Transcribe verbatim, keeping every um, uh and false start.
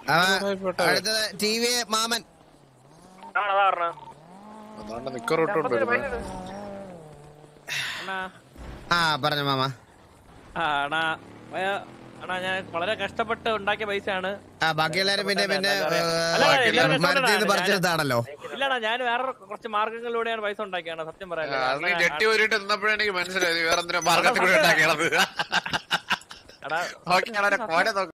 അടുത്തത് T V മാമൻ. ആ പറഞ്ഞു മാമ. ഞാൻ വളരെ കഷ്ടപ്പെട്ട് ഉണ്ടാക്കിയ പൈസയാണ്. ബാക്കി എല്ലാരും പിന്നെ പിന്നെ പറിച്ചെടുത്താണല്ലോ. ഇല്ലടാ, ഞാൻ വേറെ കുറച്ച് മാർഗങ്ങളിലൂടെയാണ് പൈസ ഉണ്ടാക്കിയാണ്. സത്യം പറയാൻ മനസ്സിലായി വേറെ മാർഗത്തിലൂടെ ഉണ്ടാക്കിയത്.